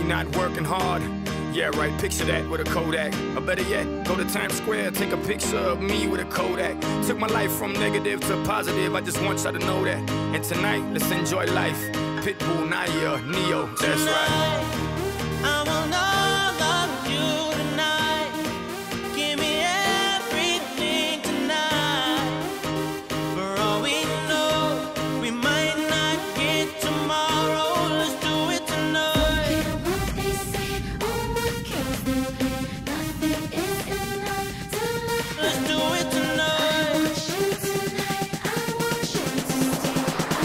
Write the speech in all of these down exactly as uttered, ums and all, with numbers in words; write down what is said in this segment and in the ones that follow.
not working hard. Yeah, right, picture that with a Kodak. Or better yet, go to Times Square, take a picture of me with a Kodak. Took my life from negative to positive, I just want y'all to know that. And tonight, let's enjoy life. Pitbull, Naya, Neo, that's right. I want all of you tonight. Give me everything tonight. For all we know, we might not get tomorrow. Let's do it tonight. What they say, oh what kills them pain. Nothing is enough to love. Let's do it tonight. I want you tonight. I want you to stay.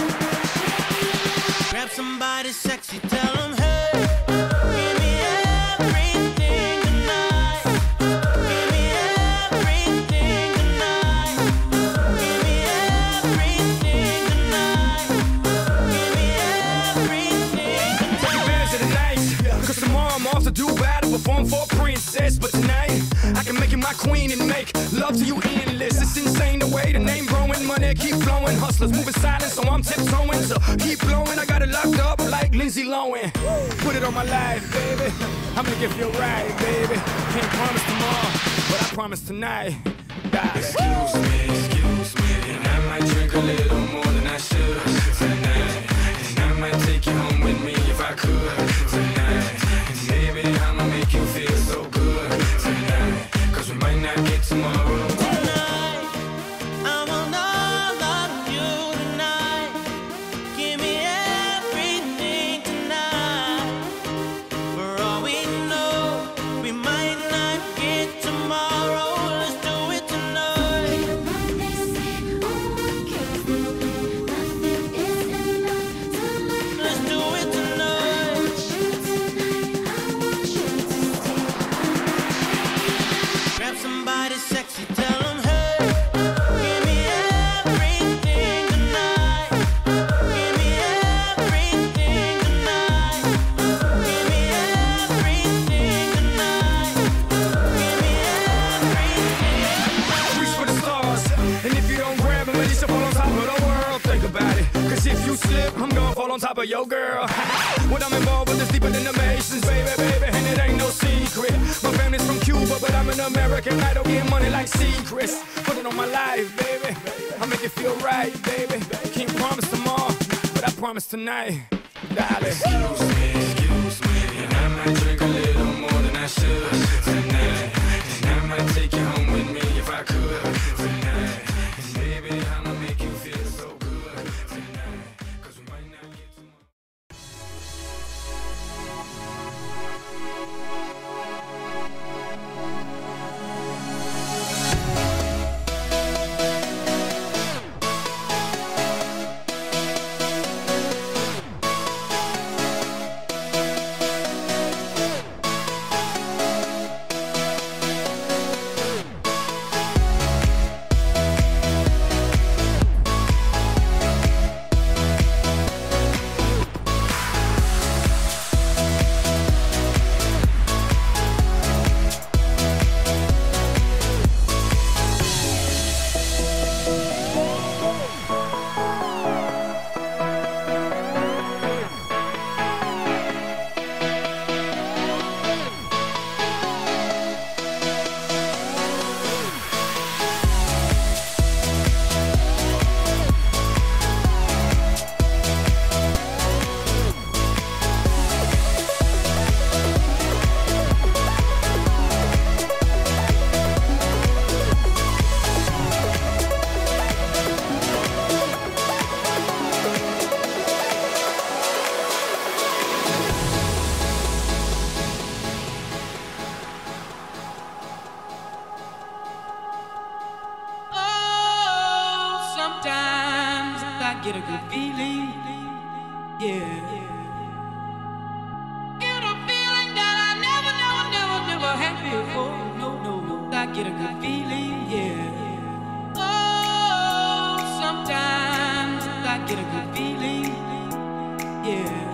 I want you. Grab somebody sexy, tell them hey. Give me everything tonight. Give me everything tonight. Give me everything tonight. Give me everything tonight. Take advantage of the night, cause tomorrow I'm off to do battle, perform for a princess. But tonight, I can make you my queen and make love to you endless. It's insane the way the name growing, money keep flowing. Hustlers moving silent, so I'm tiptoeing. So keep blowing, I got it locked up like Lindsay Lohan. Put it on my life, baby. I'm gonna give you a ride, baby. Can't promise tomorrow, but I promise tonight. Die. Excuse me, excuse me, and I might drink a little more than I should tonight. And I might take you home with me if I could tonight. And baby, I'ma make you feel so good tonight. Cause we might not get tomorrow. Tonight, I want all of you tonight. Give me everything tonight. For all we know, we might not get tomorrow. Let's do it tonight. What they say, oh what kills them pain. Nothing is enough to love. Let's do it I tonight. want you tonight. I want you to stay. Grab somebody sexy, tell them hey. Give me everything tonight. Give me everything tonight. Give me everything tonight. Give me everything. Reach for the stars, and if you don't grab them, at least you'll fall on top of the world. Think about it, cause if you slip, I'm gonna fall on top of your girl. What I'm involved with is deeper than the Masons, baby, baby, and it ain't no secret. My family's from Cuba, but I'm an American idol, getting money like secrets. Put it on my life, baby, I make it feel right, baby. Can't promise tomorrow, but I promise tonight, darling. Excuse me, excuse me, and I might drink a little more than I should tonight. And I might take you home with me if I could tonight. And baby, I'ma make you feel so good tonight. Cause we might not get tomorrow. Get a good feeling, yeah. Get a feeling that I never, never, never, never had before. No, no, no. I get a good feeling, yeah. Oh, sometimes I get a good feeling, yeah.